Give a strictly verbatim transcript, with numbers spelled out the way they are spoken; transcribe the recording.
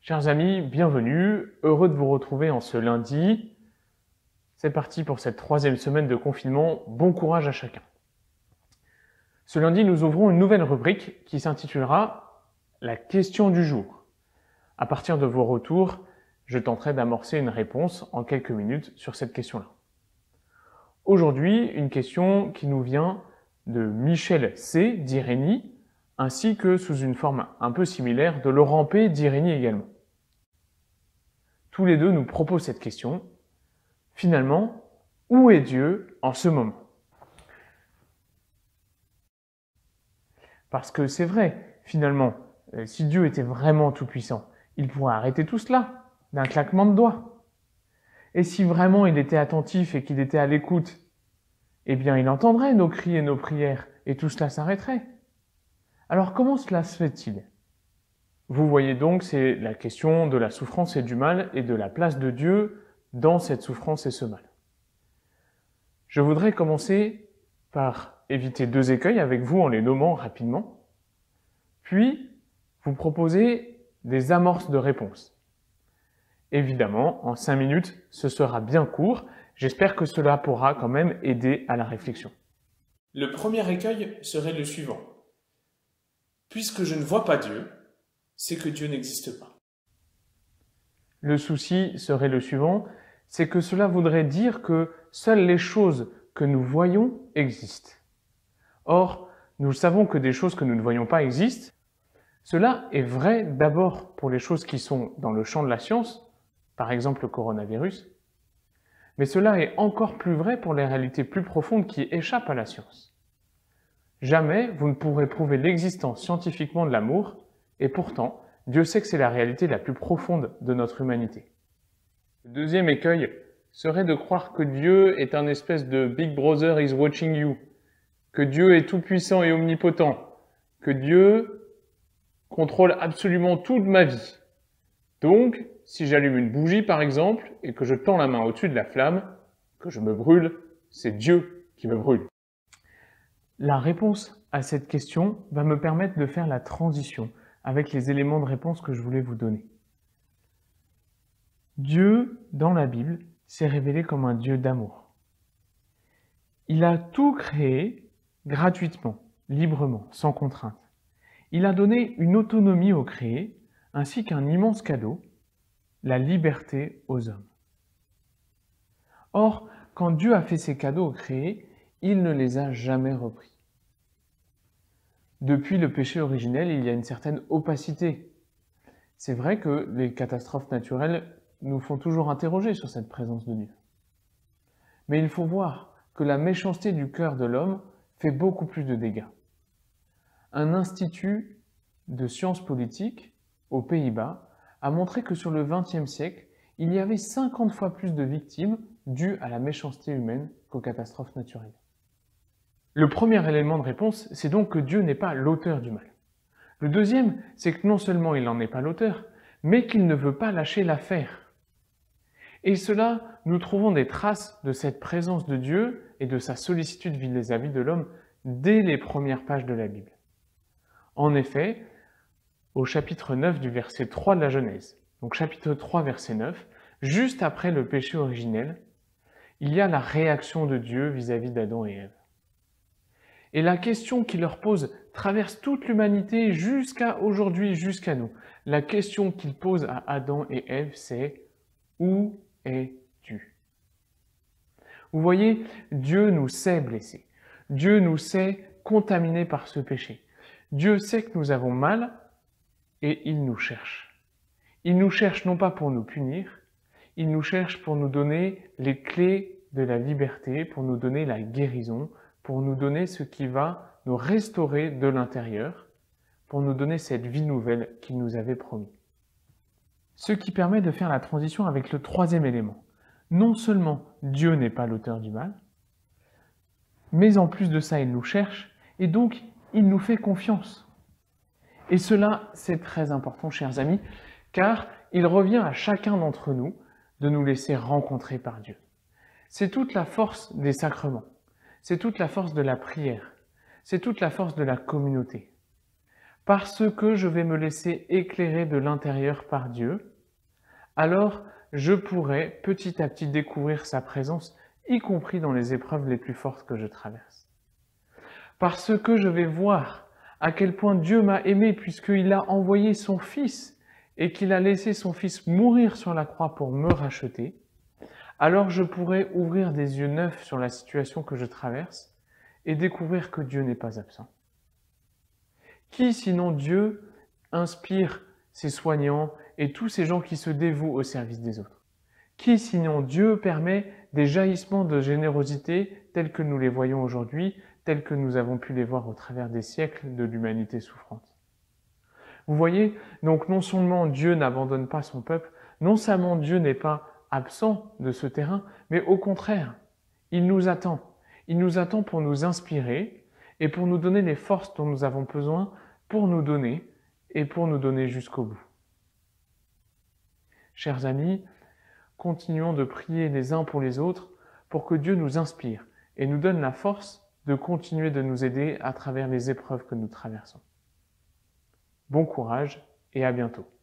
Chers amis, bienvenue, heureux de vous retrouver en ce lundi. C'est parti pour cette troisième semaine de confinement, bon courage à chacun. Ce lundi, nous ouvrons une nouvelle rubrique qui s'intitulera « La question du jour ». À partir de vos retours, je tenterai d'amorcer une réponse en quelques minutes sur cette question-là. Aujourd'hui, une question qui nous vient de Michel C. d'Irénie, ainsi que sous une forme un peu similaire de Laurent P. d'Irénie également. Tous les deux nous proposent cette question. Finalement, où est Dieu en ce moment? Parce que c'est vrai, finalement, si Dieu était vraiment tout-puissant, il pourrait arrêter tout cela d'un claquement de doigts. Et si vraiment il était attentif et qu'il était à l'écoute, eh bien il entendrait nos cris et nos prières et tout cela s'arrêterait. Alors comment cela se fait-il? Vous voyez donc, c'est la question de la souffrance et du mal et de la place de Dieu dans cette souffrance et ce mal. Je voudrais commencer par éviter deux écueils avec vous en les nommant rapidement, puis vous proposer des amorces de réponses. Évidemment, en cinq minutes, ce sera bien court. J'espère que cela pourra quand même aider à la réflexion. Le premier écueil serait le suivant. Puisque je ne vois pas Dieu, c'est que Dieu n'existe pas. Le souci serait le suivant, c'est que cela voudrait dire que seules les choses que nous voyons existent. Or, nous savons que des choses que nous ne voyons pas existent. Cela est vrai d'abord pour les choses qui sont dans le champ de la science, par exemple le coronavirus, mais cela est encore plus vrai pour les réalités plus profondes qui échappent à la science. Jamais vous ne pourrez prouver l'existence scientifiquement de l'amour, et pourtant, Dieu sait que c'est la réalité la plus profonde de notre humanité. Le deuxième écueil serait de croire que Dieu est un espèce de Big Brother is watching you, que Dieu est tout-puissant et omnipotent, que Dieu contrôle absolument toute ma vie. Donc, si j'allume une bougie par exemple, et que je tends la main au-dessus de la flamme, que je me brûle, c'est Dieu qui me brûle. La réponse à cette question va me permettre de faire la transition avec les éléments de réponse que je voulais vous donner. Dieu, dans la Bible, s'est révélé comme un Dieu d'amour. Il a tout créé gratuitement, librement, sans contrainte. Il a donné une autonomie aux créés, ainsi qu'un immense cadeau, la liberté aux hommes. Or, quand Dieu a fait ces cadeaux aux créés, il ne les a jamais repris. Depuis le péché originel, il y a une certaine opacité. C'est vrai que les catastrophes naturelles nous font toujours interroger sur cette présence de Dieu. Mais il faut voir que la méchanceté du cœur de l'homme fait beaucoup plus de dégâts. Un institut de sciences politiques aux Pays-Bas a montré que sur le vingtième siècle, il y avait cinquante fois plus de victimes dues à la méchanceté humaine qu'aux catastrophes naturelles. Le premier élément de réponse, c'est donc que Dieu n'est pas l'auteur du mal. Le deuxième, c'est que non seulement il n'en est pas l'auteur, mais qu'il ne veut pas lâcher l'affaire. Et cela, nous trouvons des traces de cette présence de Dieu et de sa sollicitude vis-à-vis de l'homme dès les premières pages de la Bible. En effet, au chapitre neuf du verset trois de la Genèse, donc chapitre trois, verset neuf, juste après le péché originel, il y a la réaction de Dieu vis-à-vis d'Adam et Ève. Et la question qu'il leur pose traverse toute l'humanité jusqu'à aujourd'hui, jusqu'à nous. La question qu'il pose à Adam et Ève, c'est « Où es-tu » Vous voyez, Dieu nous sait blessés. Dieu nous sait contaminés par ce péché. Dieu sait que nous avons mal et il nous cherche. Il nous cherche non pas pour nous punir, il nous cherche pour nous donner les clés de la liberté, pour nous donner la guérison, pour nous donner ce qui va nous restaurer de l'intérieur, pour nous donner cette vie nouvelle qu'il nous avait promis. Ce qui permet de faire la transition avec le troisième élément. Non seulement Dieu n'est pas l'auteur du mal, mais en plus de ça, il nous cherche et donc il nous fait confiance. Et cela, c'est très important, chers amis, car il revient à chacun d'entre nous de nous laisser rencontrer par Dieu. C'est toute la force des sacrements. C'est toute la force de la prière, c'est toute la force de la communauté. parce que je vais me laisser éclairer de l'intérieur par Dieu, alors je pourrai petit à petit découvrir sa présence, y compris dans les épreuves les plus fortes que je traverse. Parce que je vais voir à quel point Dieu m'a aimé puisqu'il a envoyé son Fils et qu'il a laissé son Fils mourir sur la croix pour me racheter, alors je pourrai ouvrir des yeux neufs sur la situation que je traverse et découvrir que Dieu n'est pas absent. Qui, sinon Dieu, inspire ses soignants et tous ces gens qui se dévouent au service des autres? Qui, sinon Dieu, permet des jaillissements de générosité tels que nous les voyons aujourd'hui, tels que nous avons pu les voir au travers des siècles de l'humanité souffrante? Vous voyez, donc non seulement Dieu n'abandonne pas son peuple, non seulement Dieu n'est pas absent de ce terrain, mais au contraire, il nous attend. Il nous attend pour nous inspirer et pour nous donner les forces dont nous avons besoin pour nous donner et pour nous donner jusqu'au bout. Chers amis, continuons de prier les uns pour les autres pour que Dieu nous inspire et nous donne la force de continuer de nous aider à travers les épreuves que nous traversons. Bon courage et à bientôt.